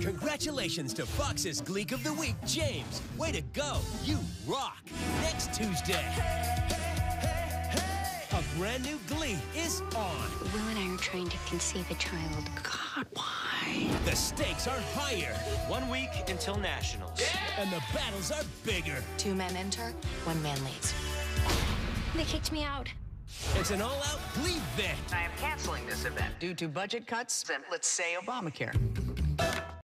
Congratulations to Fox's Gleek of the Week, James. Way to go. You rock. Next Tuesday, a brand new Glee is on. Will and I are trying to conceive a child. God, why? The stakes are higher. 1 week until nationals. And the battles are bigger. 2 men enter, 1 man leaves. They kicked me out. It's an all-out Glee event. I am canceling this event due to budget cuts and, let's say, Obamacare.